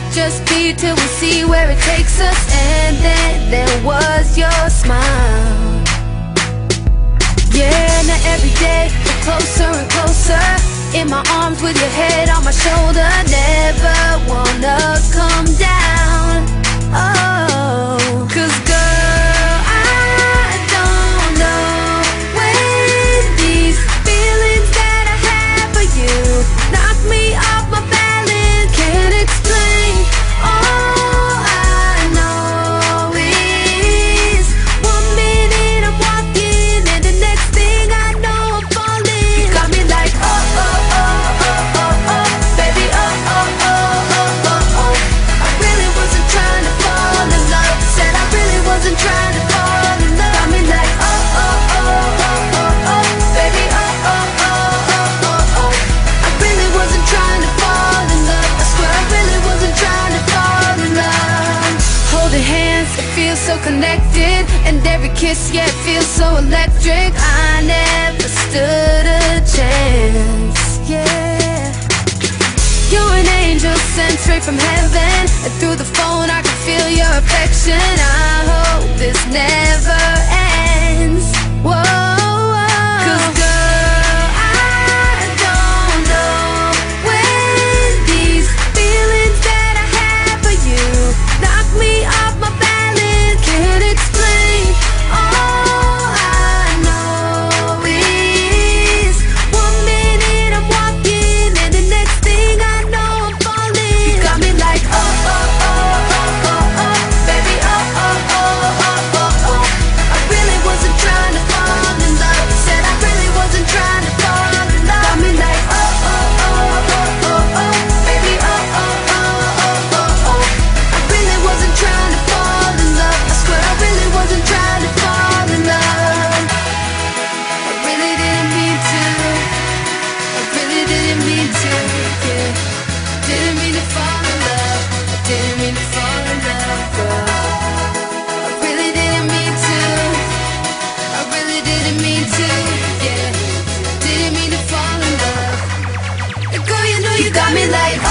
just be till we see where it takes us. And then there was your smile. Yeah, now every day you're closer and closer, in my arms with your head on my shoulder. Never wanna come down. Oh, 'cause girl, I don't know when these feelings that I have for you knock me off my balance. Can't explain. All I know is one minute I'm walking and the next thing I know I'm falling. You got me like oh oh oh oh oh oh, baby oh oh oh oh oh oh. I really wasn't trying to fall in love. Said I really wasn't trying to fall in love. Got me like oh oh oh oh oh oh, baby oh oh oh oh oh oh. I really wasn't trying to fall in love. I swear I really wasn't trying to fall in love. Holding hands, it feels so connected, and every kiss, yeah, it feels so electric. I never stood a chance, yeah. You're an angel sent straight from heaven, and through the phone I can feel your affection. I hope this never ends. Whoa. 'Cause girl, I don't know when these feelings that I have for you knock me off my balance. Can't explain. All I know is one minute I'm walking and the next thing I know I'm falling. You got me like oh oh oh oh oh oh, baby oh oh oh oh oh oh. I really wasn't trying to fall in love. Said I really wasn't trying to fall in love. Got me like oh oh oh oh oh oh, baby oh oh oh oh oh oh. I really wasn't trying to fall in love. I swear I really wasn't trying to fall in love. I really didn't mean to. I really didn't mean to. Yeah, didn't mean to fall in love. I didn't mean to fall in love, girl. I really didn't mean to. I really didn't mean to. Yeah, didn't mean to fall in love. Girl, you know you got me like